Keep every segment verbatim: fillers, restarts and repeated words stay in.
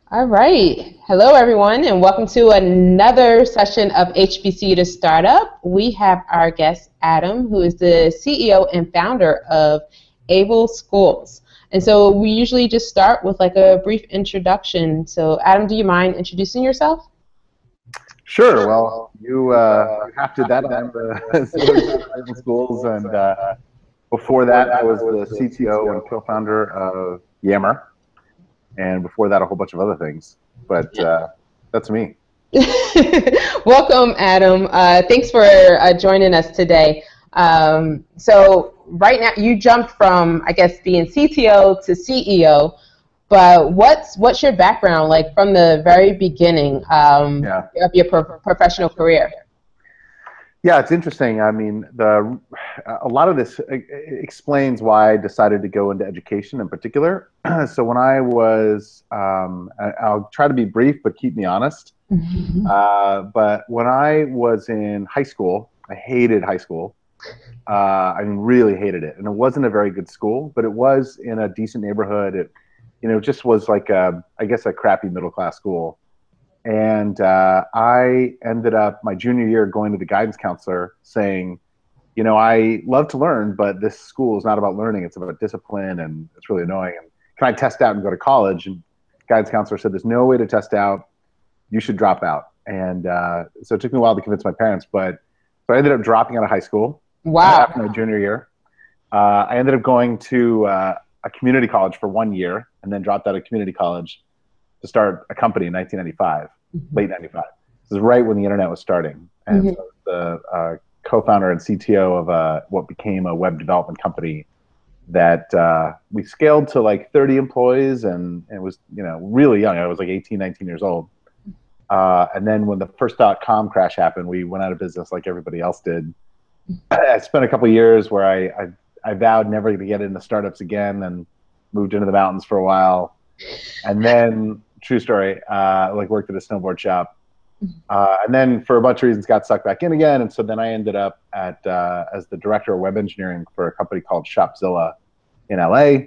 All right. Hello, everyone, and welcome to another session of H B C to Startup. We have our guest, Adam, who is the C E O and founder of Able Schools. And so we usually just start with like a brief introduction. So, Adam, do you mind introducing yourself? Sure. Well, you uh, you have to that. I'm the C E O of Able Schools, and uh, before that, I was the C T O and co-founder of Yammer. And before that, a whole bunch of other things. But uh, that's me. Welcome, Adam. Uh, thanks for uh, joining us today. Um, so right now, you jumped from, I guess, being C T O to C E O. But what's what's your background like from the very beginning um, Yeah. of your pro professional career? Yeah, it's interesting. I mean, the a lot of this explains why I decided to go into education in particular. So when I was, um, I'll try to be brief, but keep me honest. uh, but when I was in high school, I hated high school. Uh, I mean, really hated it. And it wasn't a very good school, but it was in a decent neighborhood. It, you know, just was like, a, I guess, a crappy middle-class school. And uh, I ended up my junior year going to the guidance counselor saying, you know, I love to learn, but this school is not about learning. It's about discipline, and it's really annoying. And can I test out and go to college? And guidance counselor said, there's no way to test out. You should drop out. And uh, so it took me a while to convince my parents, but so I ended up dropping out of high school. Wow. After my junior year. Uh, I ended up going to uh, a community college for one year and then dropped out of community college to start a company in nineteen ninety-five, mm-hmm. late ninety-five. This is right when the internet was starting. And mm-hmm. so the uh, co-founder and C T O of uh, what became a web development company that uh, we scaled to like thirty employees, and it was, you know, really young. I was like eighteen, nineteen years old. Uh, and then when the first dot-com crash happened, we went out of business like everybody else did. I spent a couple of years where I, I, I vowed never to get into startups again, and moved into the mountains for a while. And then, true story, uh, like worked at a snowboard shop. Uh, and then for a bunch of reasons got sucked back in again. And so then I ended up at uh, as the director of web engineering for a company called Shopzilla in L A.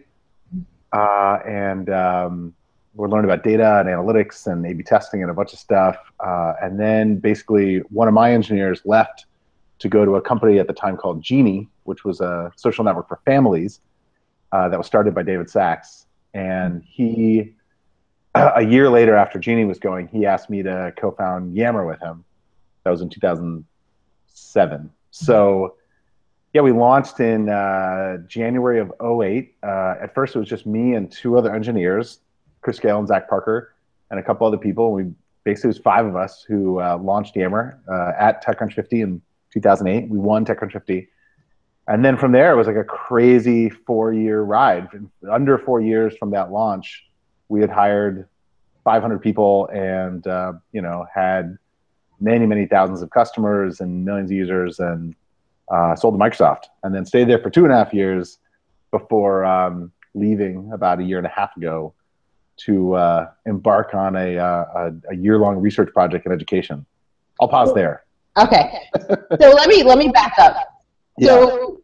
Uh, and um, we learned about data and analytics and A B testing and a bunch of stuff. Uh, and then basically one of my engineers left to go to a company at the time called Genie, which was a social network for families uh, that was started by David Sachs. And he, a year later after Genie was going, he asked me to co-found Yammer with him. That was in two thousand seven. So yeah, we launched in uh, January of oh eight. Uh, at first it was just me and two other engineers, Chris Gale and Zach Parker, and a couple other people. We basically, it was five of us who uh, launched Yammer uh, at TechCrunch fifty in two thousand eight. We won TechCrunch fifty. And then from there, it was like a crazy four-year ride. Under four years from that launch, we had hired five hundred people and, uh, you know, had many, many thousands of customers and millions of users, and uh, sold to Microsoft. And then stayed there for two and a half years before um, leaving about a year and a half ago to uh, embark on a, uh, a, a year-long research project in education. I'll pause there. Okay, so let me let me back up. Yeah. So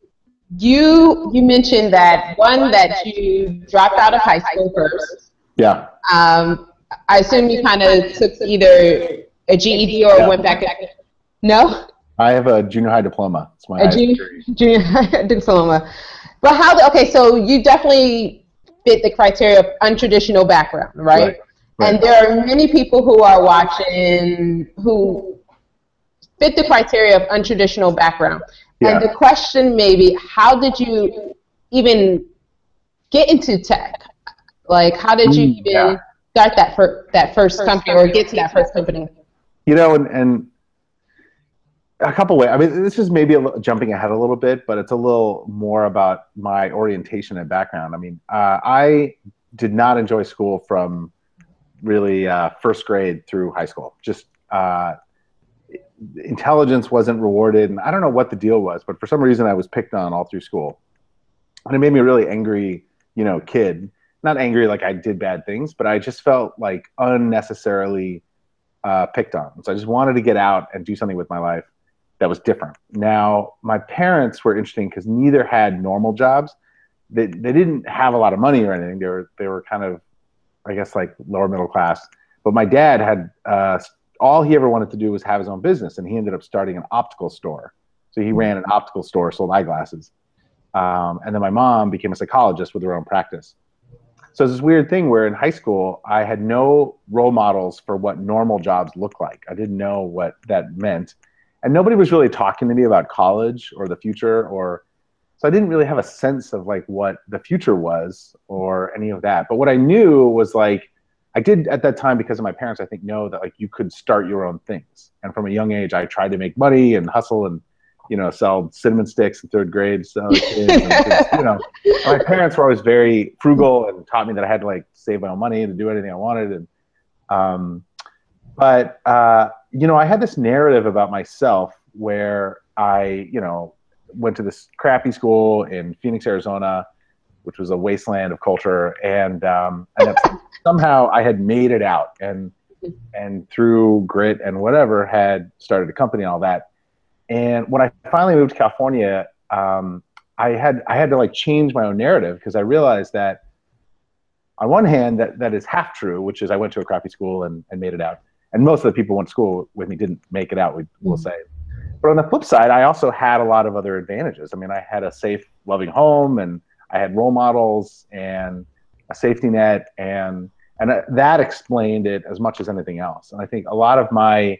you you mentioned that one that you dropped out of high school first. Yeah. Um, I assume you kind of took either a G E D or Yeah. went back. No. I have a junior high diploma. It's my A junior, junior high diploma. But how? Okay, so you definitely fit the criteria of untraditional background, right? Right. Right. And there are many people who are watching who fit the criteria of untraditional background. Yeah. And the question may be, how did you even get into tech? Like, how did you even yeah. start that, fir that first company or get to that first company? You know, and, and a couple ways. I mean, this is maybe a little, jumping ahead a little bit, but it's a little more about my orientation and background. I mean, uh, I did not enjoy school from really uh, first grade through high school. Just uh, intelligence wasn't rewarded, and I don't know what the deal was, but for some reason I was picked on all through school, and it made me a really angry, you know, kid. Not angry like I did bad things, but I just felt like unnecessarily uh, picked on. So I just wanted to get out and do something with my life that was different. Now, my parents were interesting because neither had normal jobs. They they didn't have a lot of money or anything. They were they were kind of I guess like lower middle class. But my dad had, uh, all he ever wanted to do was have his own business, and he ended up starting an optical store. So he ran an optical store, sold eyeglasses. Um, and then my mom became a psychologist with her own practice. So it's this weird thing where in high school, I had no role models for what normal jobs look like. I didn't know what that meant. And nobody was really talking to me about college or the future, or so I didn't really have a sense of like what the future was or any of that. But what I knew was like, I did at that time, because of my parents, I think, know that like you could start your own things. And from a young age, I tried to make money and hustle and, you know, sell cinnamon sticks in third grade. So kids, and just, you know, my parents were always very frugal and taught me that I had to like save my own money to do anything I wanted. And, um, but, uh, you know, I had this narrative about myself where I, you know, went to this crappy school in Phoenix, Arizona, which was a wasteland of culture. And, um, and that somehow I had made it out, and, and through grit and whatever had started a company and all that. And when I finally moved to California, um, I had, I had to like change my own narrative, because I realized that on one hand, that, that is half true, which is I went to a crappy school and, and made it out. And most of the people who went to school with me didn't make it out, we will say. But on the flip side, I also had a lot of other advantages. I mean, I had a safe, loving home, and I had role models and a safety net, and and that explained it as much as anything else. And I think a lot of my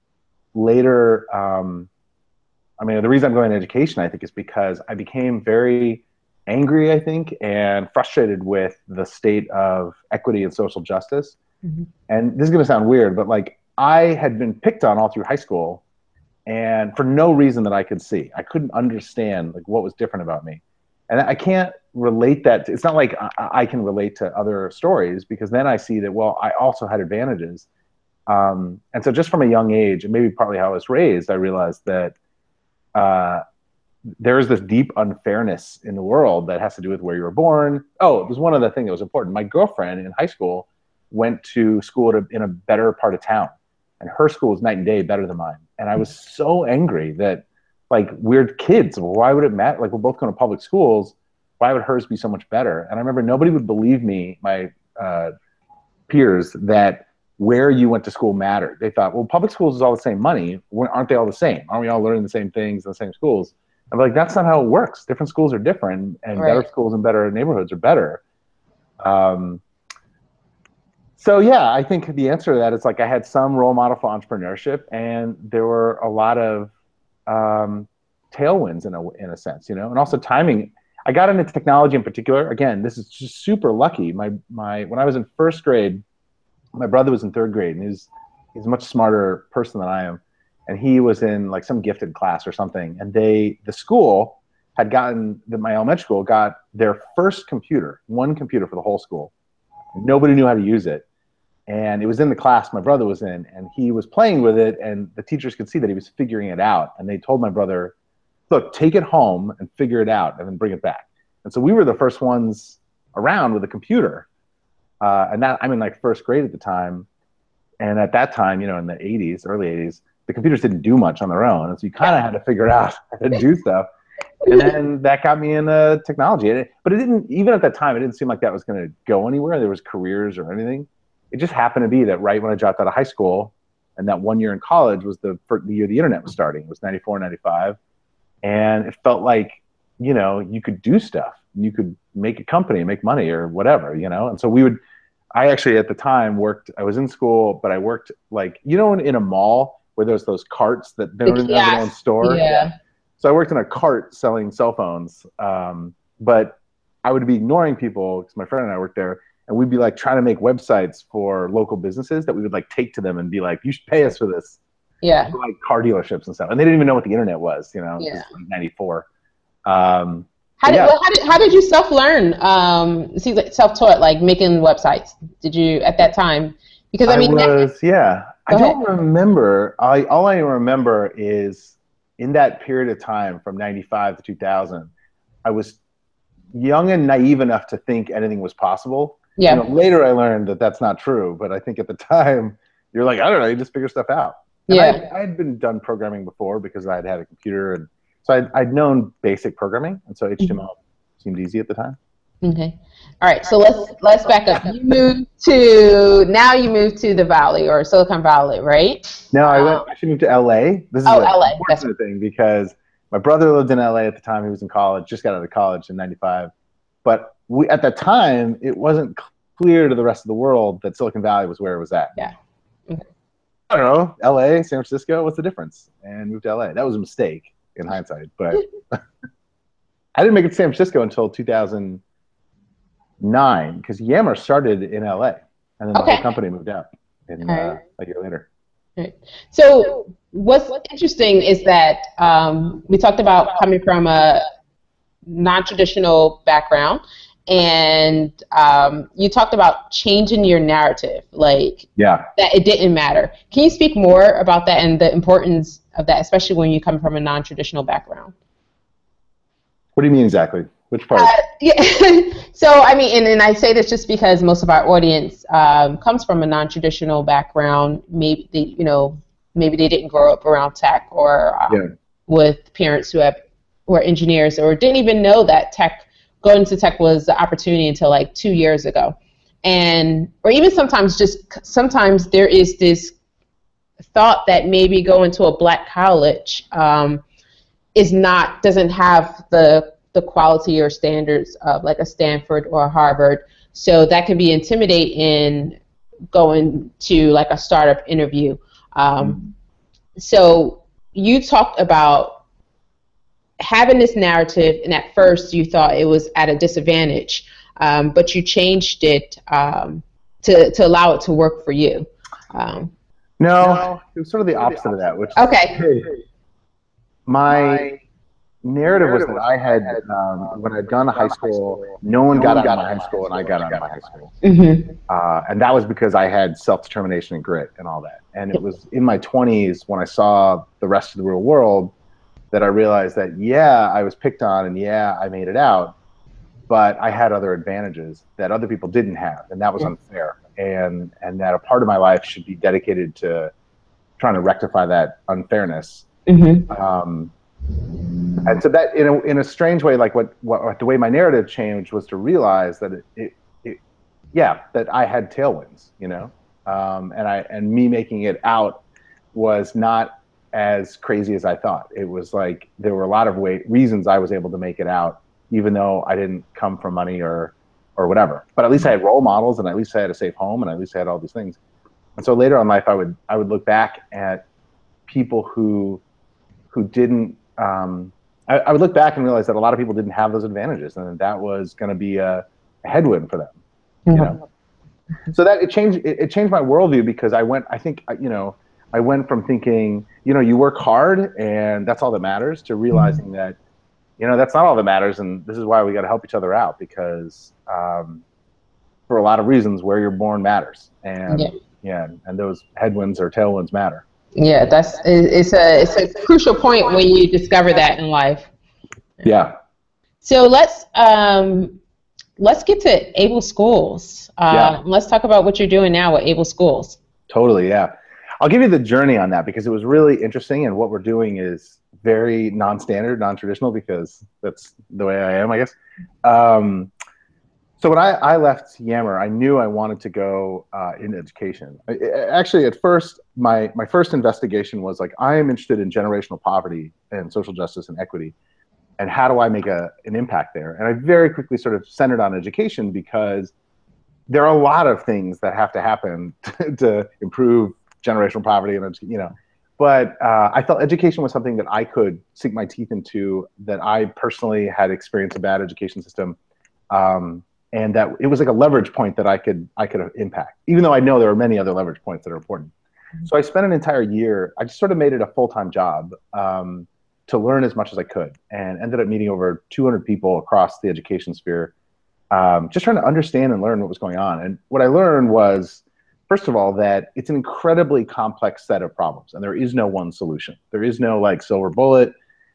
later, um, I mean, the reason I'm going to education, I think, is because I became very angry, I think, and frustrated with the state of equity and social justice. Mm-hmm. And this is going to sound weird, but like I had been picked on all through high school, and for no reason that I could see. I couldn't understand like what was different about me. And I can't relate that to, it's not like I, I can relate to other stories, because then I see that, well, I also had advantages. Um, and so just from a young age, and maybe partly how I was raised, I realized that uh, there is this deep unfairness in the world that has to do with where you were born. Oh, it was one other thing that was important. My girlfriend in high school went to school to, in a better part of town, and her school was night and day better than mine. And I was so angry that, like, we're kids. Why would it matter? Like, we're both going to public schools. Why would hers be so much better? And I remember nobody would believe me, my uh, peers, that where you went to school mattered. They thought, well, public schools is all the same money. Aren't they all the same? Aren't we all learning the same things in the same schools? I'm like, that's not how it works. Different schools are different, and right. better schools and better neighborhoods are better. Um, So yeah, I think the answer to that is like I had some role model for entrepreneurship, and there were a lot of um, tailwinds in a in a sense, you know, and also timing. I got into technology in particular. Again, this is just super lucky. My my when I was in first grade, my brother was in third grade, and he's he's a much smarter person than I am, and he was in like some gifted class or something. And they the school had gotten the, my elementary school got their first computer, one computer for the whole school. Nobody knew how to use it. And it was in the class my brother was in, and he was playing with it, and the teachers could see that he was figuring it out. And they told my brother, look, take it home and figure it out and then bring it back. And so we were the first ones around with a computer. Uh, and that, I'm in like first grade at the time. And at that time, you know, in the eighties, early eighties, the computers didn't do much on their own. And so you kind of had to figure out how to do stuff. And then that got me into technology. But it didn't, even at that time, it didn't seem like that was going to go anywhere. There was careers or anything. It just happened to be that right when I dropped out of high school, and that one year in college was the, the year the internet was starting. It was ninety-four, ninety-five. And it felt like, you know, you could do stuff. You could make a company, make money or whatever, you know? And so we would, I actually at the time worked, I was in school, but I worked like, you know, in, in a mall where there's those carts that they don't even have their own store. Yeah. yeah. So I worked in a cart selling cell phones. Um, but I would be ignoring people because my friend and I worked there. And we'd be like trying to make websites for local businesses that we would like take to them and be like, you should pay us for this. Yeah. For, like car dealerships and stuff. And they didn't even know what the internet was, you know, yeah. like ninety-four. Um, how did, yeah. well, how did, how did you self-learn? Um, see, like self-taught, like making websites. Did you at that time? Because I mean, I was, that, yeah, I don't ahead. remember. I, all I remember is in that period of time from ninety-five to two thousand, I was young and naive enough to think anything was possible. Yeah. You know, later I learned that that's not true, but I think at the time you're like, I don't know, you just figure stuff out. And yeah. I had been done programming before because I had had a computer, and so I'd, I'd known basic programming, and so H T M L mm-hmm. seemed easy at the time. Okay. All right. So let's let's back up. You moved to now you moved to the Valley or Silicon Valley, right? No, I went Um, actually moved to L A. This is oh, an L A. That's unfortunate thing because my brother lived in L A at the time. He was in college, just got out of college in ninety-five. But we, at that time, it wasn't clear to the rest of the world that Silicon Valley was where it was at. yeah. Okay. I don't know, L A, San Francisco, what's the difference? And moved to L A. That was a mistake in hindsight, but I didn't make it to San Francisco until two thousand nine because Yammer started in L A, and then the Okay. whole company moved out in All uh, right. a year later. Right. So what's interesting is that um, we talked about coming from a non-traditional background, and um, you talked about changing your narrative, like Yeah. that it didn't matter. Can you speak more about that and the importance of that, especially when you come from a non-traditional background? What do you mean exactly? Which part? Uh, yeah. So, I mean, and, and I say this just because most of our audience um, comes from a non-traditional background. Maybe they, you know, maybe they didn't grow up around tech or um, Yeah. with parents who have who are engineers or didn't even know that tech going into tech was the opportunity until like two years ago, and or even sometimes just sometimes there is this thought that maybe going to a black college um, is not doesn't have the the quality or standards of like a Stanford or a Harvard. So that can be intimidating in going to like a startup interview. Um, so you talked about having this narrative, and at first you thought it was at a disadvantage, um, but you changed it um, to, to allow it to work for you. Um, No, it was sort of the opposite of that, which okay. hey, my narrative was that I had, um, when I'd gone to high school, no one got out of my high school, and I got out of my high school. Mm-hmm. Uh, and that was because I had self-determination and grit and all that. And it was in my twenties when I saw the rest of the real world that I realized that, yeah, I was picked on, and yeah, I made it out, but I had other advantages that other people didn't have, and that was unfair. And and that a part of my life should be dedicated to trying to rectify that unfairness. Mm-hmm. Um, and so that, in a in a strange way, like what, what the way my narrative changed was to realize that it, it, it yeah, that I had tailwinds, you know, um, and I and me making it out was not as crazy as I thought. It was like there were a lot of way, reasons I was able to make it out, even though I didn't come from money or or whatever. But at least I had role models, and at least I had a safe home, and at least I had all these things. And so later in life, I would I would look back at people who who didn't. Um, I, I would look back and realize that a lot of people didn't have those advantages, and that was going to be a, a headwind for them. You know, so that it changed. It, it changed my worldview because I went. I think you know. I went from thinking, you know, you work hard and that's all that matters, to realizing that, you know, that's not all that matters, and this is why we got to help each other out, because um, for a lot of reasons, where you're born matters, and yeah, yeah and those headwinds or tailwinds matter. Yeah, that's it's a it's a crucial point when you discover that in life. Yeah. So let's um, let's get to Able Schools. Uh, yeah. Let's talk about what you're doing now with Able Schools. Totally, yeah. I'll give you the journey on that because it was really interesting, and what we're doing is very non-standard, non-traditional, because that's the way I am, I guess. Um, so when I, I left Yammer, I knew I wanted to go uh, in education. I, actually, at first, my, my first investigation was like, I am interested in generational poverty and social justice and equity, and how do I make a, an impact there? And I very quickly sort of centered on education because there are a lot of things that have to happen to, to improve generational poverty and, you know, but uh, I felt education was something that I could sink my teeth into, that I personally had experienced a bad education system, um, and that it was like a leverage point that I could I could impact, even though I know there are many other leverage points that are important. Mm-hmm. So I spent an entire year, I just sort of made it a full-time job um, to learn as much as I could, and ended up meeting over two hundred people across the education sphere, um, just trying to understand and learn what was going on. And what I learned was, first of all, that it's an incredibly complex set of problems, and there is no one solution. There is no like silver bullet.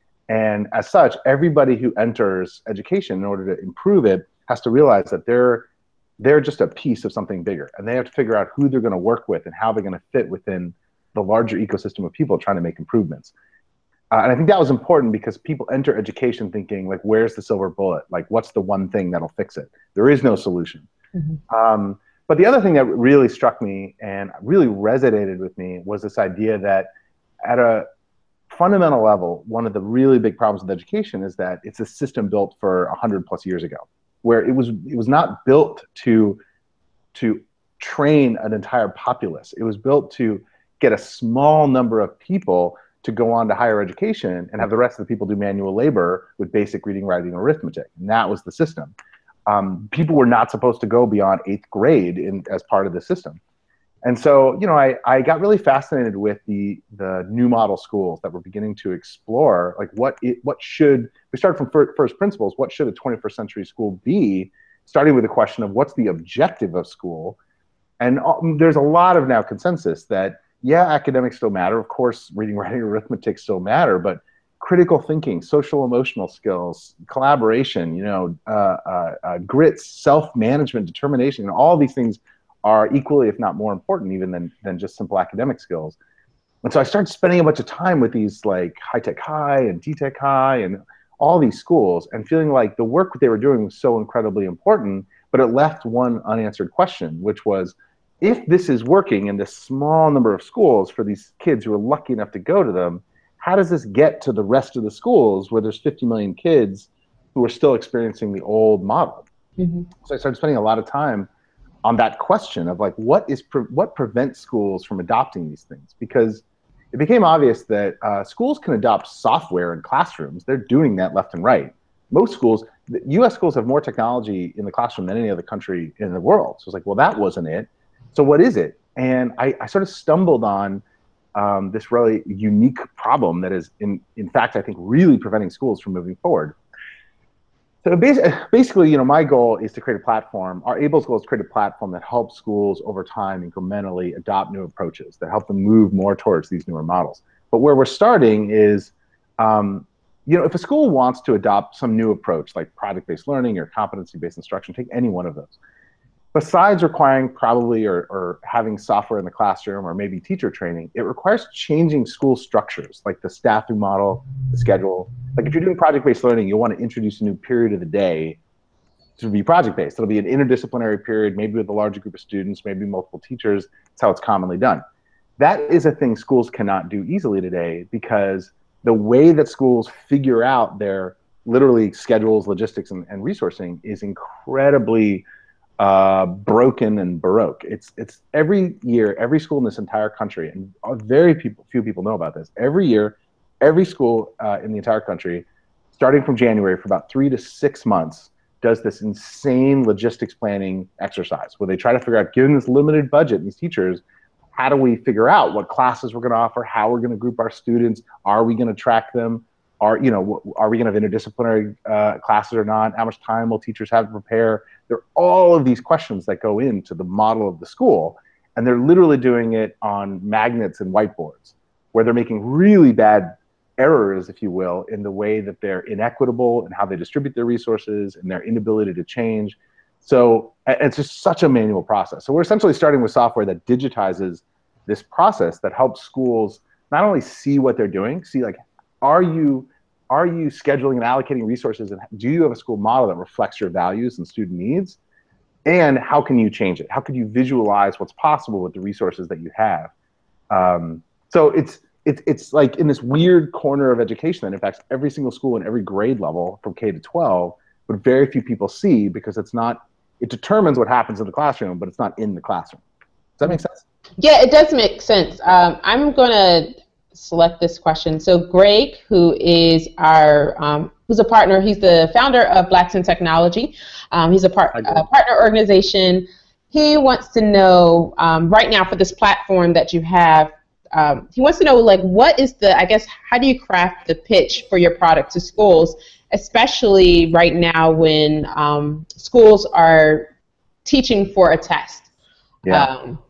And as such, everybody who enters education in order to improve it has to realize that they're they're just a piece of something bigger, and they have to figure out who they're going to work with and how they're going to fit within the larger ecosystem of people trying to make improvements. Uh, and I think that was important because people enter education thinking, like, where's the silver bullet? Like, what's the one thing that'll fix it? There is no solution. Mm-hmm. um, but the other thing that really struck me and really resonated with me was this idea that at a fundamental level, one of the really big problems with education is that it's a system built for one hundred plus years ago, where it was it was not built to to train an entire populace. It was built to get a small number of people to go on to higher education and have the rest of the people do manual labor with basic reading, writing, and arithmetic. And that was the system. Um, people were not supposed to go beyond eighth grade in, as part of the system. And so, you know, I, I got really fascinated with the the new model schools that were beginning to explore, like, what it, what should, we started from fir- first principles, what should a twenty-first century school be, starting with the question of what's the objective of school. And um, there's a lot of now consensus that, yeah, academics still matter. Of course, reading, writing, arithmetic still matter, but critical thinking, social emotional skills, collaboration, you know, uh, uh, uh, grit, self-management, determination, and all these things are equally, if not more important, even than, than just simple academic skills. And so I started spending a bunch of time with these, like, high-tech high and T-tech high and all these schools, and feeling like the work that they were doing was so incredibly important, but it left one unanswered question, which was, if this is working in this small number of schools for these kids who are lucky enough to go to them, how does this get to the rest of the schools where there's fifty million kids who are still experiencing the old model? Mm-hmm. So I started spending a lot of time on that question of, like, what is pre- what prevents schools from adopting these things? Because it became obvious that uh, schools can adopt software in classrooms. They're doing that left and right. Most schools, U S schools have more technology in the classroom than any other country in the world. So it's like, well, that wasn't it. So what is it? And I, I sort of stumbled on um, this really unique problem that is, in, in fact, I think, really preventing schools from moving forward. So basically, you know, my goal is to create a platform. Our Able's goal is to create a platform that helps schools over time incrementally adopt new approaches, that help them move more towards these newer models. But where we're starting is, um, you know, if a school wants to adopt some new approach, like project-based learning or competency-based instruction, take any one of those. Besides requiring probably or, or having software in the classroom or maybe teacher training, it requires changing school structures, like the staffing model, the schedule. Like, if you're doing project-based learning, you'll want to introduce a new period of the day to be project-based. It'll be an interdisciplinary period, maybe with a larger group of students, maybe multiple teachers. That's how it's commonly done. That is a thing schools cannot do easily today, because the way that schools figure out their literally schedules, logistics, and, and resourcing is incredibly Uh, broken and baroque. It's it's every year, every school in this entire country, and very people, few people know about this. Every year, every school uh, in the entire country, starting from January for about three to six months, does this insane logistics planning exercise where they try to figure out, given this limited budget and these teachers, how do we figure out what classes we're going to offer, how we're going to group our students, are we going to track them? Are, you know, are we going to have interdisciplinary uh, classes or not? How much time will teachers have to prepare? There are all of these questions that go into the model of the school, and they're literally doing it on magnets and whiteboards, where they're making really bad errors, if you will, in the way that they're inequitable and how they distribute their resources and their inability to change. So it's just such a manual process. So we're essentially starting with software that digitizes this process, that helps schools not only see what they're doing, see, like, Are you are you scheduling and allocating resources, and do you have a school model that reflects your values and student needs? And how can you change it? How could you visualize what's possible with the resources that you have? Um, so it's it's it's like in this weird corner of education that impacts every single school and every grade level from K to twelve, but very few people see, because it's not. It determines what happens in the classroom, but it's not in the classroom. Does that make sense? Yeah, it does make sense. Um, I'm gonna select this question. So Greg, who is our, um, who's a partner, he's the founder of Blacks in Technology. Um, he's a, part, a partner organization. He wants to know, um, right now for this platform that you have, um, he wants to know, like, what is the, I guess, how do you craft the pitch for your product to schools, especially right now when um, schools are teaching for a test? Yeah. Um,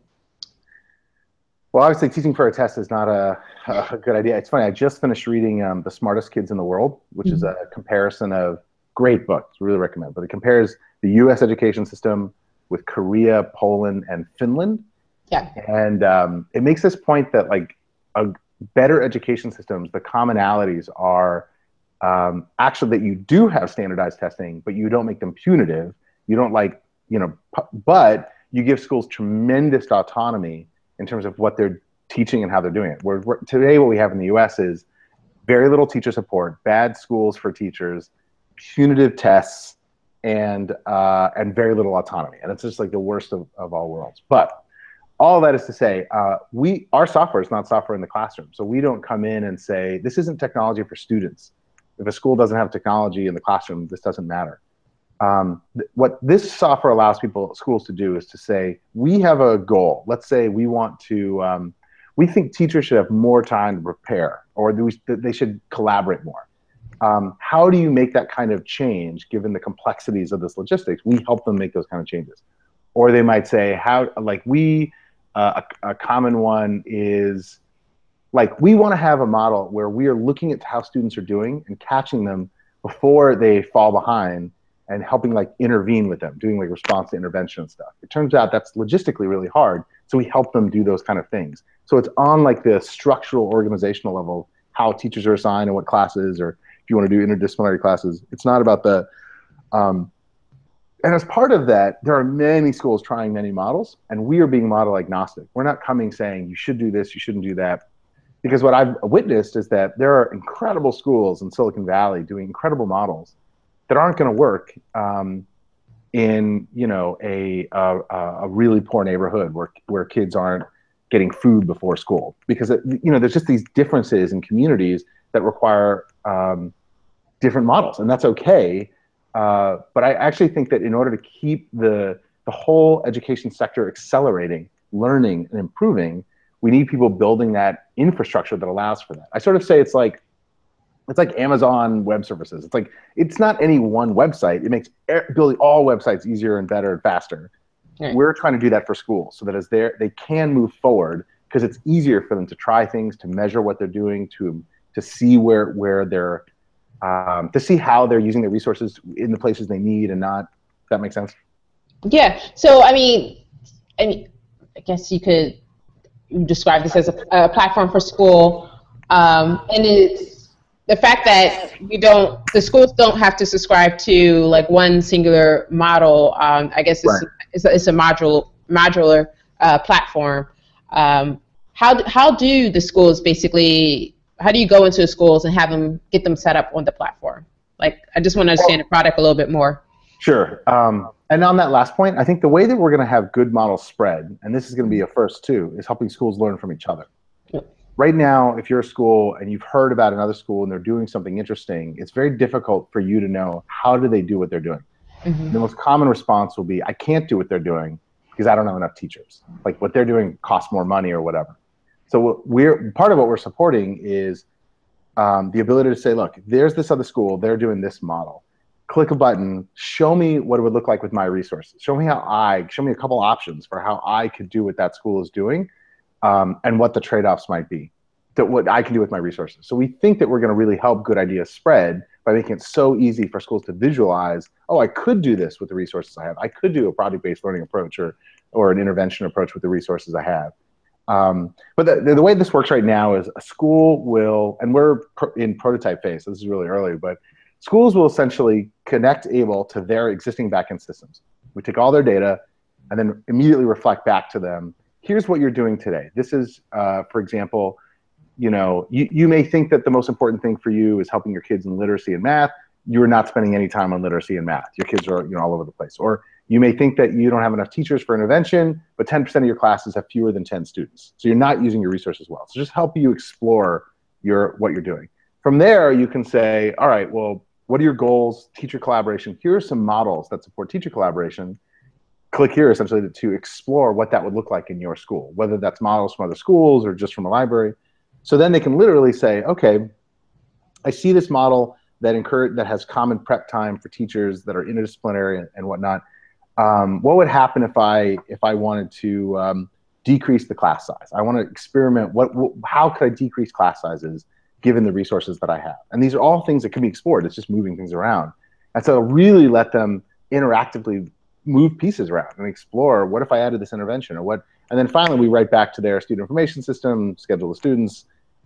Well, obviously, teaching for a test is not a, a good idea. It's funny. I just finished reading um, The Smartest Kids in the World, which mm-hmm. is a comparison of, great book, really recommend, but it compares the U S education system with Korea, Poland, and Finland. Yeah. And um, it makes this point that, like, a, better education systems, the commonalities are um, actually that you do have standardized testing, but you don't make them punitive. You don't like, you know, but you give schools tremendous autonomy in terms of what they're teaching and how they're doing it. Where, where today what we have in the U S is very little teacher support, bad schools for teachers, punitive tests, and uh, and very little autonomy. And it's just like the worst of, of all worlds. But all that is to say, uh, we our software is not software in the classroom. So we don't come in and say, this isn't technology for students. If a school doesn't have technology in the classroom, this doesn't matter. Um, th what this software allows people, schools to do is to say, we have a goal. Let's say we want to, um, we think teachers should have more time to prepare, or they should collaborate more. Um, how do you make that kind of change given the complexities of this logistics? We help them make those kind of changes. Or they might say, how, like we, uh, a, a common one is, like we want to have a model where we are looking at how students are doing and catching them before they fall behind and helping like intervene with them, doing like response to intervention and stuff. It turns out that's logistically really hard. So we help them do those kind of things. So it's on like the structural organizational level, how teachers are assigned and what classes, or if you want to do interdisciplinary classes, it's not about the, um, and as part of that, there are many schools trying many models, and we are being model agnostic. We're not coming saying you should do this, you shouldn't do that. Because what I've witnessed is that there are incredible schools in Silicon Valley doing incredible models that aren't going to work um, in, you know, a, a a really poor neighborhood where where kids aren't getting food before school, because it, you know, there's just these differences in communities that require um, different models, and that's okay. Uh, but I actually think that in order to keep the the whole education sector accelerating, learning, and improving, we need people building that infrastructure that allows for that. I sort of say it's like, it's like Amazon Web Services. It's like, it's not any one website. It makes building all websites easier and better and faster. Right. We're trying to do that for schools so that as they're, they can move forward, because it's easier for them to try things, to measure what they're doing, to, to see where, where they're, um, to see how they're using their resources in the places they need and not. Does that make sense? Yeah. So, I mean, I mean, I guess you could describe this as a, a platform for school, um, and it's the fact that we don't, the schools don't have to subscribe to like one singular model. Um, I guess it's, right. it's, a, it's a module, modular uh, platform. Um, how how do the schools basically? How do you go into the schools and have them get them set up on the platform? Like, I just want to understand well, the product a little bit more. Sure. Um, and on that last point, I think the way that we're going to have good models spread, and this is going to be a first too, is helping schools learn from each other. Yep. Right now, if you're a school and you've heard about another school and they're doing something interesting, it's very difficult for you to know how do they do what they're doing. Mm-hmm. The most common response will be, I can't do what they're doing because I don't have enough teachers. Like what they're doing costs more money or whatever. So we're part of what we're supporting is um, the ability to say, look, there's this other school, they're doing this model. Click a button, show me what it would look like with my resources. Show me how I, show me a couple options for how I could do what that school is doing, um, and what the trade-offs might be, that what I can do with my resources. So we think that we're gonna really help good ideas spread by making it so easy for schools to visualize, oh, I could do this with the resources I have. I could do a project-based learning approach or, or an intervention approach with the resources I have. Um, but the, the way this works right now is a school will, and we're in prototype phase, so this is really early, but schools will essentially connect Able to their existing backend systems. We take all their data and then immediately reflect back to them, here's what you're doing today. This is, uh, for example, you know, you, you may think that the most important thing for you is helping your kids in literacy and math. You're not spending any time on literacy and math. Your kids are, you know, all over the place. Or you may think that you don't have enough teachers for intervention, but ten percent of your classes have fewer than ten students. So you're not using your resources well. So just help you explore your, what you're doing. From there, you can say, all right, well, what are your goals? Teacher collaboration. Here are some models that support teacher collaboration. Click here essentially to, to explore what that would look like in your school, whether that's models from other schools or just from a library. So then they can literally say, okay, I see this model that encourage, that has common prep time for teachers that are interdisciplinary and, and whatnot. Um, what would happen if I if I wanted to um, decrease the class size? I want to experiment. What, what how could I decrease class sizes given the resources that I have? And these are all things that can be explored. It's just moving things around. And so really let them interactively move pieces around and explore, what if I added this intervention or what? And then finally we write back to their student information system, schedule the students,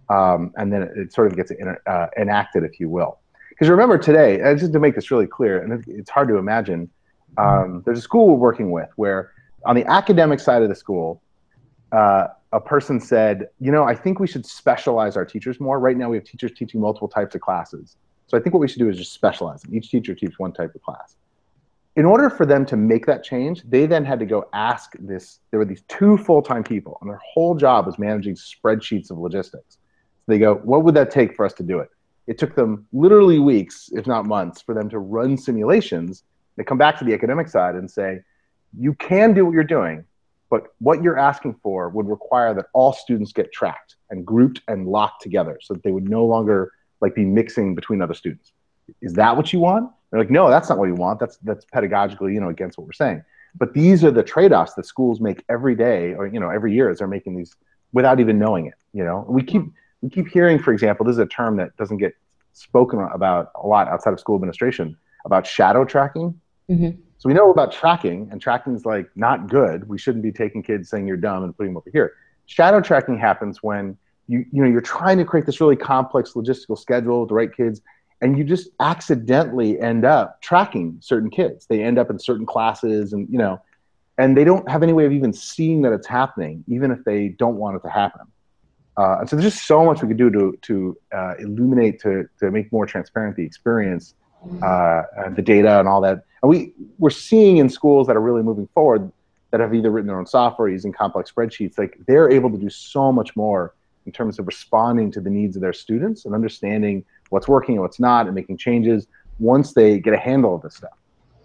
um, and then it, it sort of gets uh, enacted, if you will. Because remember today, uh, just to make this really clear, and it, it's hard to imagine, um, there's a school we're working with where on the academic side of the school, uh, a person said, you know, I think we should specialize our teachers more. Right now we have teachers teaching multiple types of classes. So I think what we should do is just specialize them. Each teacher teaches one type of class. In order for them to make that change, they then had to go ask this, there were these two full-time people, and their whole job was managing spreadsheets of logistics. So they go, what would that take for us to do it? It took them literally weeks, if not months, for them to run simulations. They come back to the academic side and say, you can do what you're doing, but what you're asking for would require that all students get tracked and grouped and locked together so that they would no longer like be mixing between other students. Is that what you want? They're like, no, that's not what we want. That's that's pedagogically, you know, against what we're saying. But these are the trade-offs that schools make every day, or you know, every year as they're making these without even knowing it. You know, we keep we keep hearing, for example, this is a term that doesn't get spoken about a lot outside of school administration, about shadow tracking. Mm-hmm. So we know about tracking, and tracking is like not good. We shouldn't be taking kids saying you're dumb and putting them over here. Shadow tracking happens when you you know you're trying to create this really complex logistical schedule with the right kids, and you just accidentally end up tracking certain kids. They end up in certain classes, and you know, and they don't have any way of even seeing that it's happening, even if they don't want it to happen. Uh, and so there's just so much we could do to to uh, illuminate, to to make more transparent the experience, uh, and the data and all that. And we we're seeing in schools that are really moving forward that have either written their own software using complex spreadsheets, like they're able to do so much more in terms of responding to the needs of their students and understanding what's working and what's not, and making changes once they get a handle of this stuff.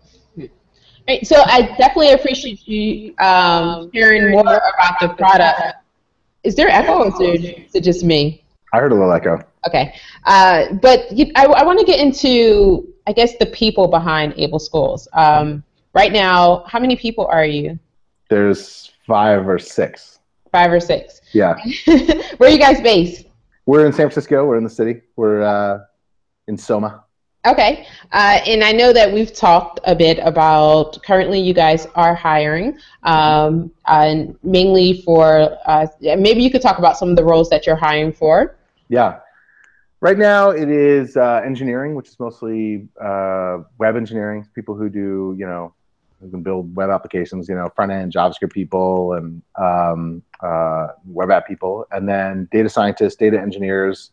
Right. So I definitely appreciate you um, sharing more about the product. Is there echo, or is it just me? I heard a little echo. Okay. Uh, but you, I, I want to get into, I guess, the people behind Able Schools. Um, right now, how many people are you? There's five or six. Five or six. Yeah. Where are you guys based? We're in San Francisco. We're in the city. We're uh, in Soma. Okay. Uh, and I know that we've talked a bit about currently you guys are hiring, um, and mainly for, uh, maybe you could talk about some of the roles that you're hiring for. Yeah. Right now it is uh, engineering, which is mostly uh, web engineering, people who do, you know, who can build web applications, you know, front-end JavaScript people and um, uh, web app people, and then data scientists, data engineers,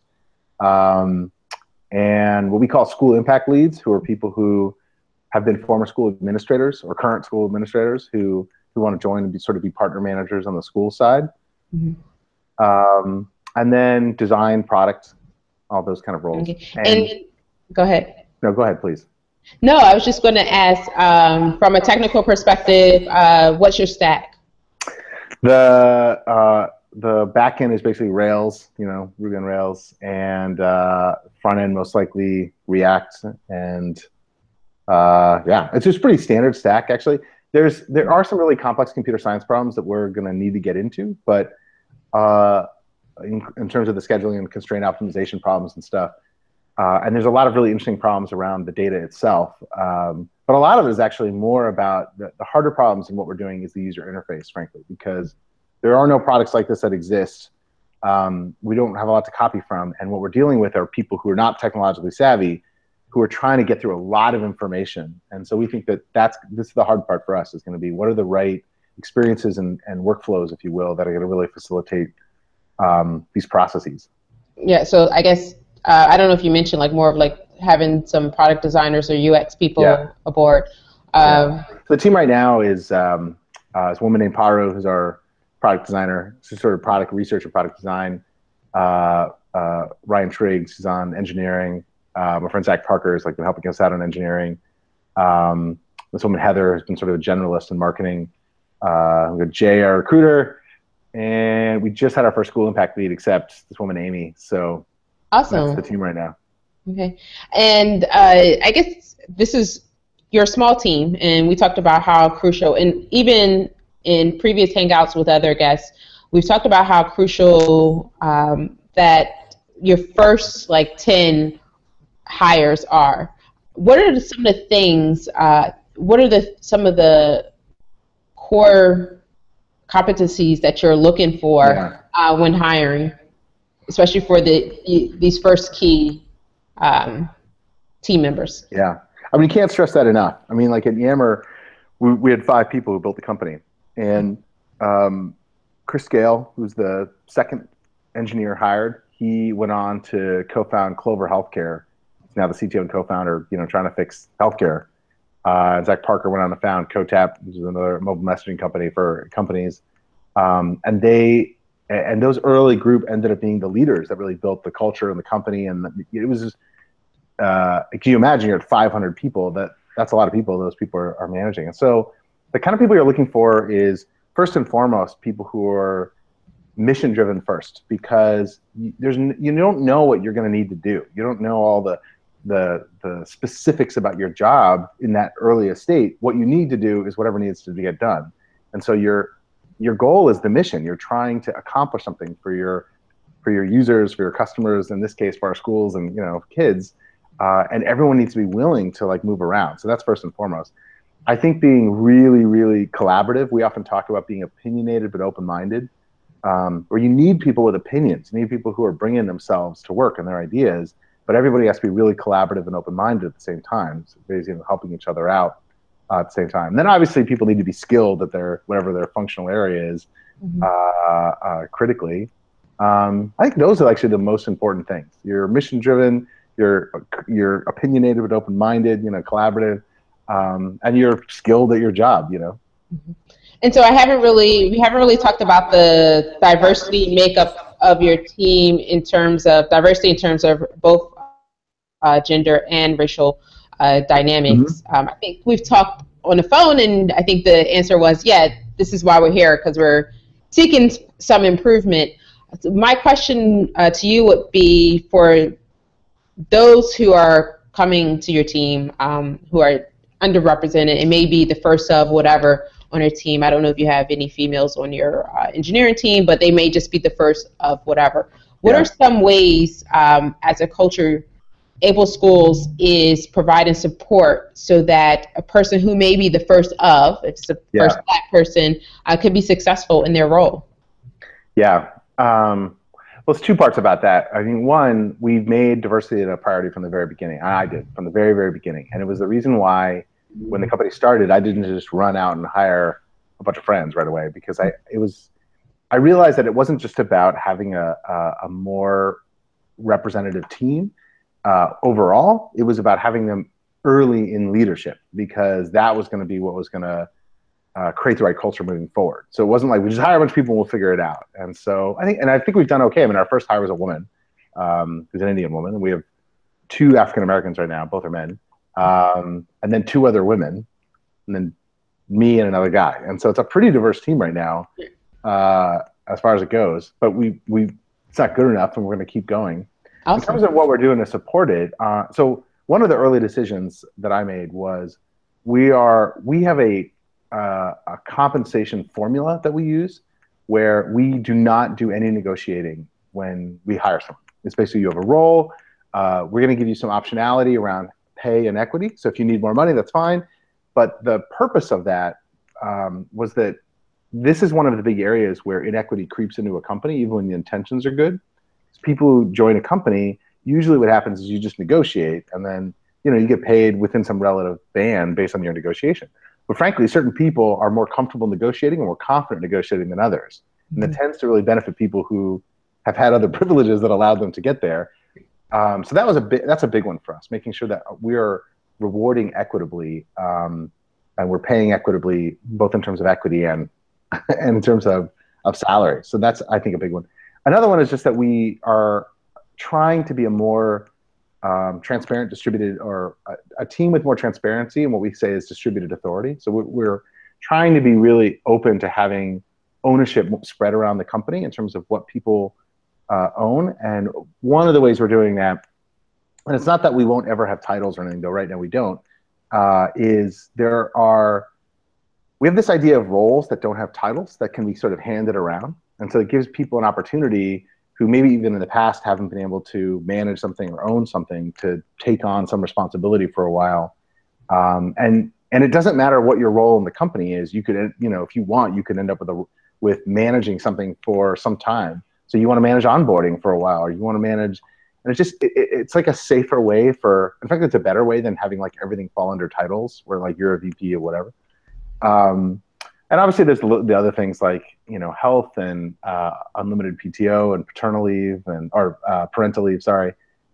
um, and what we call school impact leads, who are people who have been former school administrators or current school administrators who, who want to join and be, sort of be partner managers on the school side. Mm-hmm. um, and then design, product, all those kind of roles. Okay. And, and go ahead. No, go ahead, please. No, I was just going to ask, um, from a technical perspective, uh, what's your stack? The uh, the back end is basically Rails, you know, Ruby on Rails, and uh, front end most likely React, and uh, yeah, it's just pretty standard stack actually. There's there are some really complex computer science problems that we're going to need to get into, but uh, in, in terms of the scheduling and constraint optimization problems and stuff. Uh, and there's a lot of really interesting problems around the data itself. Um, but a lot of it is actually more about the, the harder problems in what we're doing is the user interface, frankly, because there are no products like this that exist. Um, we don't have a lot to copy from. And what we're dealing with are people who are not technologically savvy, who are trying to get through a lot of information. And so we think that that's, this is the hard part for us, is going to be what are the right experiences and, and workflows, if you will, that are going to really facilitate um, these processes. Yeah, so I guess, Uh, I don't know if you mentioned like more of like having some product designers or U X people yeah. aboard. Um, yeah. So the team right now is um, uh, is a woman named Paru, who's our product designer. She's sort of product research and product design. Uh, uh, Ryan Triggs is on engineering. Uh, my friend Zach Parker is like been helping us out on engineering. Um, this woman Heather has been sort of a generalist in marketing. Uh, we got Jay, our recruiter, and we just had our first school impact lead, except this woman Amy. So. Awesome. That's the team right now. Okay. And uh, I guess this is your small team, and we talked about how crucial, and even in previous Hangouts with other guests, we've talked about how crucial um, that your first like ten hires are. What are the, some of the things, uh, what are the some of the core competencies that you're looking for yeah. uh, when hiring? especially for the, these first key um, team members. Yeah. I mean, you can't stress that enough. I mean, like at Yammer, we, we had five people who built the company. And um, Chris Gale, who's the second engineer hired, he went on to co-found Clover Healthcare. He's now the C T O and co-founder, you know, trying to fix healthcare. Uh, Zach Parker went on to found CoTap, which is another mobile messaging company for companies. Um, and they, and those early group ended up being the leaders that really built the culture and the company. And it was just, uh, can you imagine you're at five hundred people? That that's a lot of people. Those people are, are managing. And so the kind of people you're looking for is first and foremost people who are mission driven first, because you, there's you don't know what you're going to need to do. You don't know all the the the specifics about your job in that earliest state. What you need to do is whatever needs to get done. And so your your goal is the mission. You're trying to accomplish something for your for your users, for your customers, in this case for our schools and you know kids. Uh, and everyone needs to be willing to like move around. So that's first and foremost. I think being really, really collaborative. We often talk about being opinionated but open-minded, um, where you need people with opinions. You need people who are bringing themselves to work and their ideas, but everybody has to be really collaborative and open-minded at the same time. So basically helping each other out uh, at the same time. And then obviously people need to be skilled at their whatever their functional area is, mm-hmm. uh, uh, critically. Um, I think those are actually the most important things. You're mission-driven. You're you're opinionated but open-minded, you know, collaborative, um, and you're skilled at your job, you know. Mm-hmm. And so I haven't really we haven't really talked about the diversity makeup of your team in terms of diversity in terms of both uh, gender and racial uh, dynamics. Mm-hmm. Um, I think we've talked on the phone, and I think the answer was, yeah, this is why we're here, because we're seeking some improvement. So my question uh, to you would be for those who are coming to your team, um, who are underrepresented and maybe the first of whatever on your team. I don't know if you have any females on your uh, engineering team, but they may just be the first of whatever. What yeah. are some ways, um, as a culture, Able Schools is providing support so that a person who may be the first of, if it's the yeah. first Black person, uh, could be successful in their role? Yeah. Um, Well, it's two parts about that. I mean, one, we've made diversity a priority from the very beginning. I did, from the very, very beginning. And it was the reason why, when the company started, I didn't just run out and hire a bunch of friends right away, because I it was I realized that it wasn't just about having a, a, a more representative team uh, overall. It was about having them early in leadership, because that was going to be what was going to Uh, create the right culture moving forward. So it wasn't like we just hire a bunch of people and we'll figure it out. And so I think, and I think we've done okay. I mean, our first hire was a woman, um, who's an Indian woman. And we have two African Americans right now, both are men, um, and then two other women, and then me and another guy. And so it's a pretty diverse team right now, uh, as far as it goes. But we we it's not good enough, and we're going to keep going. Awesome. In terms of what we're doing to support it, uh, so one of the early decisions that I made was we are we have a Uh, a compensation formula that we use where we do not do any negotiating when we hire someone. It's basically you have a role. Uh, we're going to give you some optionality around pay and equity. So if you need more money, that's fine. But the purpose of that um, was that this is one of the big areas where inequity creeps into a company, even when the intentions are good. People who join a company, usually what happens is you just negotiate, and then you know you get paid within some relative band based on your negotiation. But frankly, certain people are more comfortable negotiating and more confident negotiating than others. And that tends to really benefit people who have had other privileges that allowed them to get there. Um, so that was a big, that's a big one for us, making sure that we are rewarding equitably, um, and we're paying equitably, both in terms of equity and, and in terms of, of salary. So that's, I think, a big one. Another one is just that we are trying to be a more Um, transparent, distributed, or a, a team with more transparency, and what we say is distributed authority. So we're, we're trying to be really open to having ownership spread around the company in terms of what people uh, own. And one of the ways we're doing that, and it's not that we won't ever have titles or anything, though right now we don't, uh, is there are, we have this idea of roles that don't have titles that can be sort of handed around. And so it gives people an opportunity who maybe even in the past haven't been able to manage something or own something to take on some responsibility for a while. Um, and and it doesn't matter what your role in the company is. You could, you know, if you want, you could end up with a with managing something for some time. So you want to manage onboarding for a while, or you want to manage, and it's just, it, it's like a safer way for, in fact, it's a better way than having like everything fall under titles where like you're a V P or whatever. Um, and obviously there's the other things like, you know, health and uh, unlimited P T O and paternal leave and, or uh, parental leave, sorry.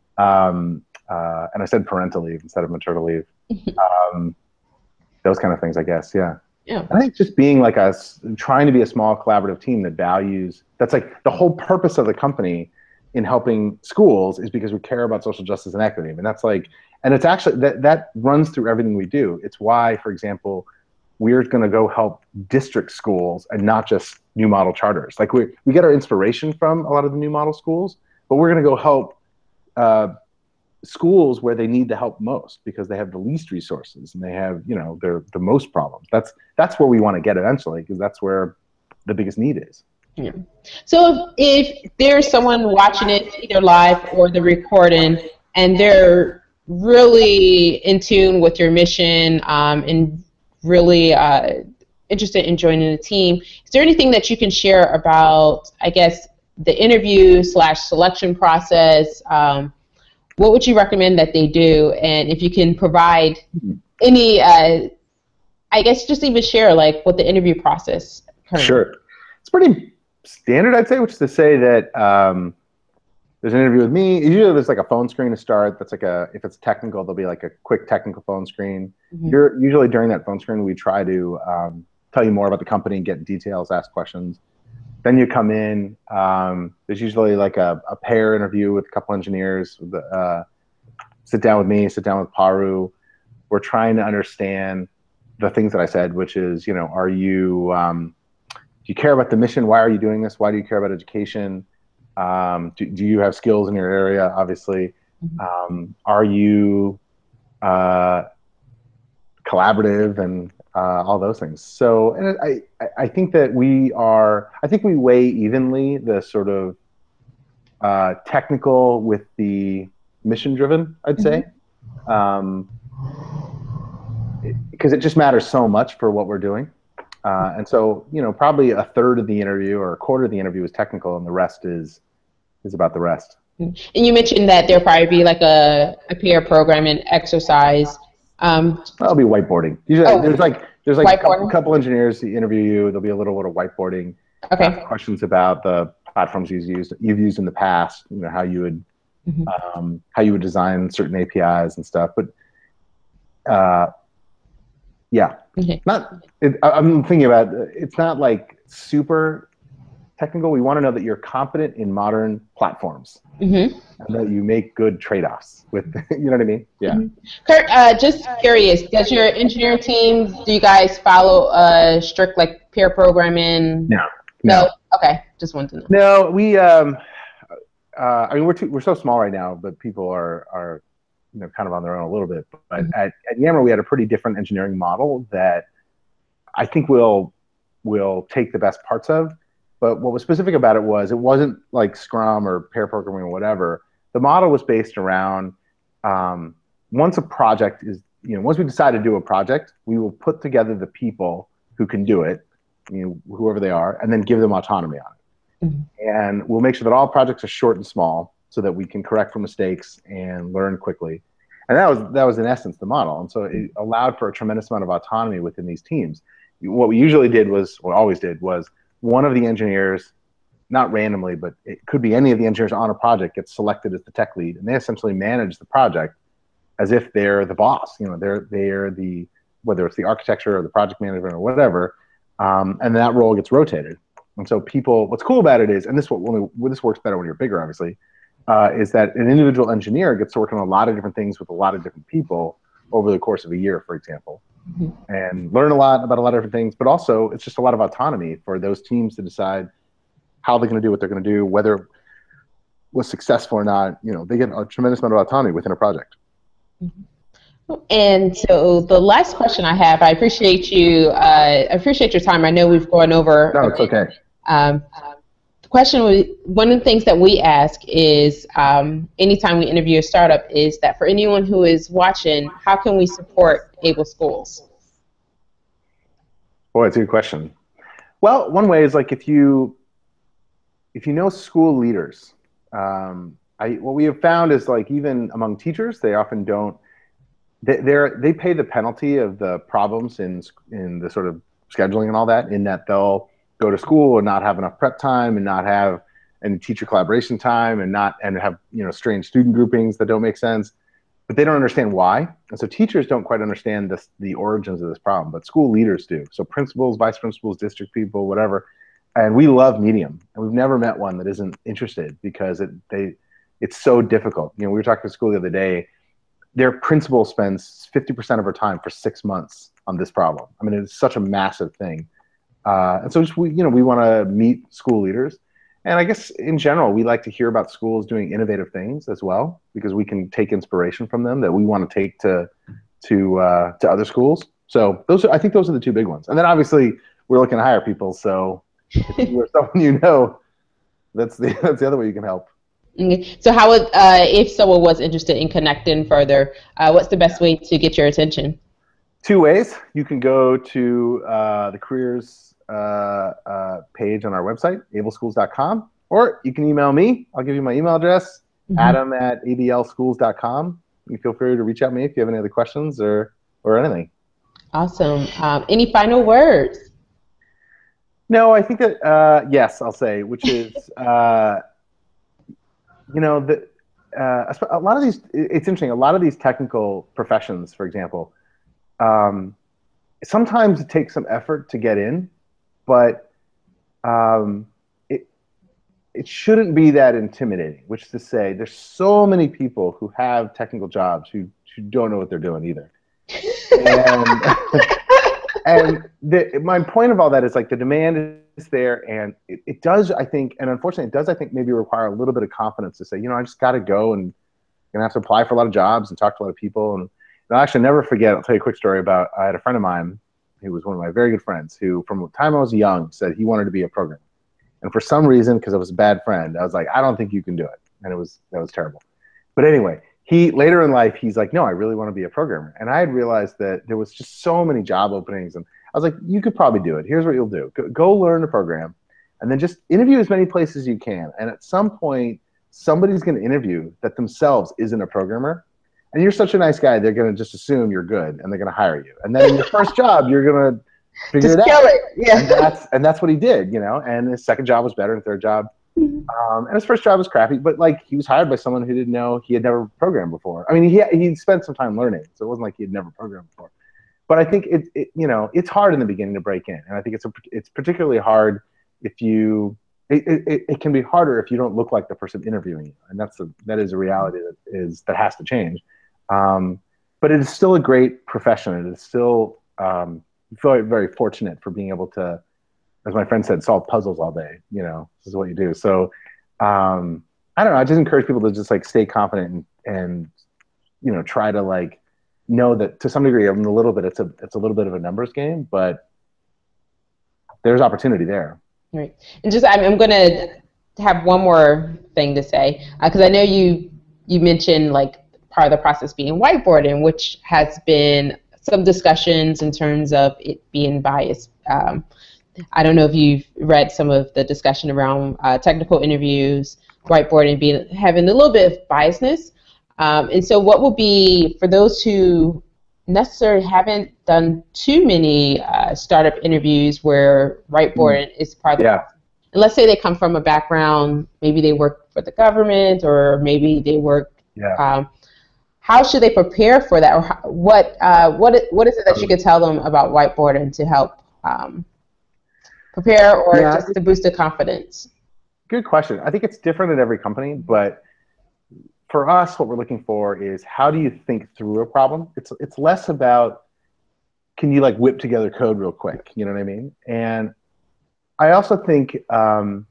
Um, uh, and I said parental leave instead of maternal leave. Um, those kind of things, I guess. Yeah. Yeah. I think just being like a, trying to be a small collaborative team that values, that's like the whole purpose of the company in helping schools is because we care about social justice and equity. I mean, that's like, and it's actually, that, that runs through everything we do. It's why, for example, we're going to go help district schools and not just new model charters. Like we we get our inspiration from a lot of the new model schools, but we're going to go help uh, schools where they need the help most because they have the least resources and they have, you know, they're the most problems. That's that's where we want to get eventually because that's where the biggest need is. Yeah. So if there's someone watching it either live or the recording and they're really in tune with your mission um, and really uh, interested in joining the team, is there anything that you can share about, I guess, the interview slash selection process? Um, what would you recommend that they do? And if you can provide any, uh, I guess just even share like what the interview process currently. Sure. It's pretty standard, I'd say, which is to say that um, there's an interview with me. Usually there's like a phone screen to start. That's like a, if it's technical, there'll be like a quick technical phone screen. Mm-hmm. You're, usually during that phone screen, we try to um, tell you more about the company, get details, ask questions. Then you come in. Um, there's usually like a, a pair interview with a couple engineers. Uh, sit down with me, sit down with Paru. We're trying to understand the things that I said, which is, you know, are you, um, do you care about the mission? Why are you doing this? Why do you care about education? Um, do, do you have skills in your area, obviously? Mm-hmm. Um, are you uh, collaborative and uh, all those things? So and I, I think that we are, I think we weigh evenly the sort of uh, technical with the mission-driven, I'd say. Mm-hmm. um, because it, it just matters so much for what we're doing. Uh, and so, you know, probably a third of the interview or a quarter of the interview is technical, and the rest is is about the rest. And you mentioned that there'll probably be like a, a peer programming exercise. Um, That'll be whiteboarding. Usually, oh, there's like there's like a couple, couple engineers to interview you. There'll be a little bit of whiteboarding. Okay. Uh, questions about the platforms you've used you've used in the past. You know, how you would mm-hmm. um, how you would design certain A P Is and stuff. But uh, yeah. Okay. Not. It, I'm thinking about. It's not like super technical. We want to know that you're competent in modern platforms, mm-hmm. and that you make good trade-offs with. You know what I mean? Yeah. Mm-hmm. Kurt, uh, just curious. Does your engineering team? Do you guys follow a strict like peer programming? No. No. no? Okay. Just wanted to know. No, we. Um, uh, I mean, we're too, we're so small right now, but people are are. You know, kind of on their own a little bit. But mm-hmm. at, at Yammer, we had a pretty different engineering model that I think we'll, we'll take the best parts of. But what was specific about it was it wasn't like Scrum or pair programming or whatever. The model was based around um, once a project is, you know, once we decide to do a project, we will put together the people who can do it, you know, whoever they are, and then give them autonomy on it. Mm-hmm. And we'll make sure that all projects are short and small, so that we can correct for mistakes and learn quickly. And that was that was in essence the model. And so it allowed for a tremendous amount of autonomy within these teams. What we usually did was, or always did, was one of the engineers, not randomly, but it could be any of the engineers on a project, gets selected as the tech lead, and they essentially manage the project as if they're the boss. You know, they're they're the, whether it's the architecture or the project management or whatever, um, and that role gets rotated. And so people, what's cool about it is, and this what when we, this works better when you're bigger, obviously. Uh, is that an individual engineer gets to work on a lot of different things with a lot of different people over the course of a year, for example, mm-hmm. and learn a lot about a lot of different things, but also it's just a lot of autonomy for those teams to decide how they're going to do what they're going to do, whether it was successful or not. You know, they get a tremendous amount of autonomy within a project. Mm-hmm. And so the last question I have, I appreciate you, uh, I appreciate your time. I know we've gone over. No, it's okay. Um, question we, one of the things that we ask is um, anytime we interview a startup is that for anyone who is watching, how can we support Able Schools? Boy, it's a good question. Well, one way is like if you if you know school leaders, um, I, what we have found is like even among teachers, they often don't, they, they're, they pay the penalty of the problems in, in the sort of scheduling and all that, in that they'll go to school and not have enough prep time and not have any teacher collaboration time and not, and have, you know, strange student groupings that don't make sense, but they don't understand why. And so teachers don't quite understand this, the origins of this problem, but school leaders do. So principals, vice principals, district people, whatever. And we love Medium, and we've never met one that isn't interested, because it, they, it's so difficult. You know, we were talking to school the other day. Their principal spends fifty percent of her time for six months on this problem. I mean, it's such a massive thing. Uh, and so just we, you know, we want to meet school leaders. And I guess in general, we like to hear about schools doing innovative things as well, because we can take inspiration from them that we want to take to to uh, to other schools. So those are, I think those are the two big ones. And then obviously we're looking to hire people. So if you're someone you know, that's the that's the other way you can help. Okay. So how would, uh, if someone was interested in connecting further, uh, what's the best way to get your attention? Two ways. You can go to uh, the careers uh, uh, page on our website, able schools dot com, or you can email me. I'll give you my email address, mm-hmm. adam at a b l schools dot com. You feel free to reach out to me if you have any other questions or, or anything. Awesome. Um, any final words? No, I think that, uh, yes, I'll say, which is, uh, you know, the, uh, a lot of these, it's interesting, a lot of these technical professions, for example, um, sometimes it takes some effort to get in, but um, it, it shouldn't be that intimidating, which is to say there's so many people who have technical jobs who, who don't know what they're doing either. And, and the, my point of all that is like the demand is there, and it, it does, I think, and unfortunately it does, I think, maybe require a little bit of confidence to say, you know, I just got to go and I'm gonna have to apply for a lot of jobs and talk to a lot of people. And I'll actually never forget, I'll tell you a quick story about, I had a friend of mine who was one of my very good friends who from the time I was young said he wanted to be a programmer. And for some reason, because I was a bad friend, I was like, I don't think you can do it. And it was, that was terrible. But anyway, he, later in life, he's like, no, I really want to be a programmer. And I had realized that there was just so many job openings, and I was like, you could probably do it. Here's what you'll do. Go, go learn the program, and then just interview as many places as you can. And at some point, somebody's going to interview that themselves isn't a programmer. And you're such a nice guy, they're going to just assume you're good, and they're going to hire you. And then in your first job, you're going to figure just it kill out. It. Yeah. And that's, and that's what he did, you know. And his second job was better, and third job. Um, and his first job was crappy, but like he was hired by someone who didn't know, he had never programmed before. I mean, he he spent some time learning, so it wasn't like he had never programmed before. But I think it, it you know, it's hard in the beginning to break in, and I think it's a, it's particularly hard if you it, it, it can be harder if you don't look like the person interviewing you, and that's a, that is a reality that is that has to change. Um, but it is still a great profession. It is still um, very very fortunate for being able to, as my friend said, solve puzzles all day. You know, this is what you do. So um, I don't know. I just encourage people to just like stay confident and, and you know, try to like know that to some degree, I mean, a little bit, it's a it's a little bit of a numbers game, but there's opportunity there. Right. And just I'm, I'm going to have one more thing to say, because uh, I know you you mentioned like part of the process being whiteboarding, which has been some discussions in terms of it being biased. Um, I don't know if you've read some of the discussion around uh, technical interviews, whiteboarding being having a little bit of biasness. Um, and so what would be, for those who necessarily haven't done too many uh, startup interviews where whiteboarding mm. is part of the yeah. process. And let's say they come from a background, maybe they work for the government, or maybe they work, yeah. um, how should they prepare for that? Or how, what, uh, what, what is it that you could tell them about whiteboarding to help um, prepare, or yeah, just to boost their confidence? Good question. I think it's different at every company, but for us, what we're looking for is how do you think through a problem? It's it's less about can you like whip together code real quick, you know what I mean? And I also think, um,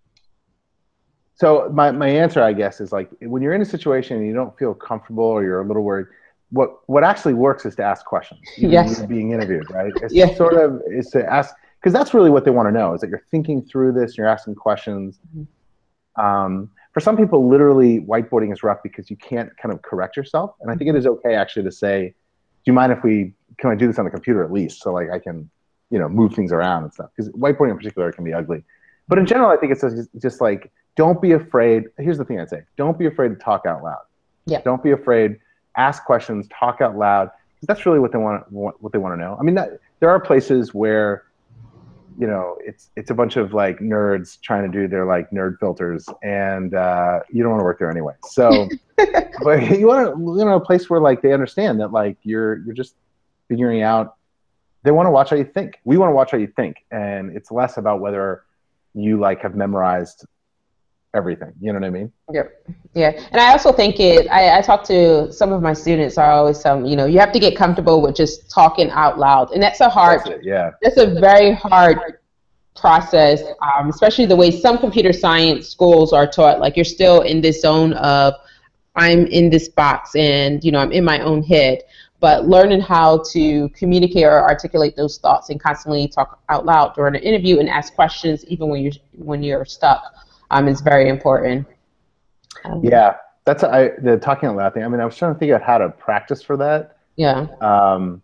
so my, my answer, I guess, is like when you're in a situation and you don't feel comfortable or you're a little worried, what what actually works is to ask questions. Even yes. when you're being interviewed, right? It's yeah. sort of is to ask, because that's really what they want to know, is that you're thinking through this, you're asking questions. Mm-hmm. um, for some people, literally, whiteboarding is rough because you can't kind of correct yourself. And I think it is okay, actually, to say, do you mind if we, can I do this on the computer at least, so like I can, you know, move things around and stuff? Because whiteboarding in particular can be ugly. But in general, I think it's just, just like, don't be afraid. Here's the thing I'd say. Don't be afraid to talk out loud. Yeah. Don't be afraid. Ask questions, talk out loud. Because that's really what they want, what they want to know. I mean, that, there are places where, you know, it's it's a bunch of like nerds trying to do their like nerd filters, and uh, you don't want to work there anyway. So, but you want to, you know, a place where like they understand that like you're you're just figuring out. They want to watch how you think. We want to watch how you think, and it's less about whether you like have memorized everything. You know what I mean? Yep. Yeah. And I also think it, I, I talk to some of my students, I always tell them, you know, you have to get comfortable with just talking out loud. And that's a hard, That's it, yeah. That's a very hard process, um, especially the way some computer science schools are taught. Like you're still in this zone of, I'm in this box and, you know, I'm in my own head. But learning how to communicate or articulate those thoughts and constantly talk out loud during an interview and ask questions, even when you're, when you're stuck, um, is very important. Um, yeah, that's I, the talking out loud thing. I mean, I was trying to think out how to practice for that. Yeah. Um,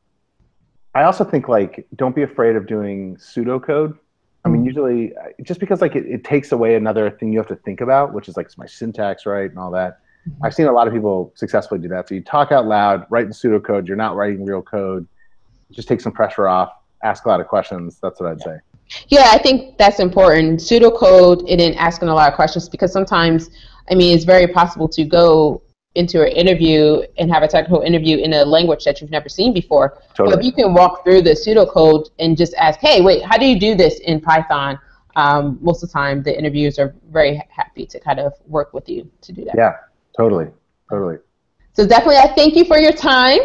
I also think like don't be afraid of doing pseudocode. I mean, usually just because like it, it takes away another thing you have to think about, which is like is my syntax right and all that. Mm-hmm. I've seen a lot of people successfully do that. So you talk out loud, write in pseudocode. You're not writing real code. Just take some pressure off. Ask a lot of questions. That's what I'd say. Yeah, I think that's important. Pseudocode and then asking a lot of questions, because sometimes, I mean, it's very possible to go into an interview and have a technical interview in a language that you've never seen before. Totally. But if you can walk through the pseudocode and just ask, hey, wait, how do you do this in Python? Um, most of the time, the interviewers are very happy to kind of work with you to do that. Yeah, totally, totally. So definitely, I thank you for your time.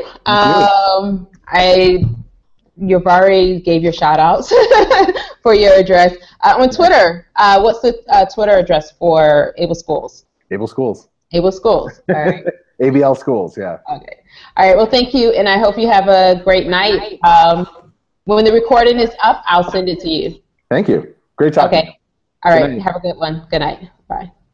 Um, I you've already gave your shout outs for your address. Uh, on Twitter, uh, what's the uh, Twitter address for Able Schools? Able Schools. Able Schools. All right. A B L Schools, yeah. Okay. All right. Well, thank you, and I hope you have a great night. Um, when the recording is up, I'll send it to you. Thank you. Great talking. Okay. All right. Have a good one. Good night. Bye.